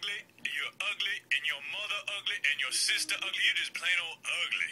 ugly, and your mother ugly, and your sister ugly. You're just plain old ugly.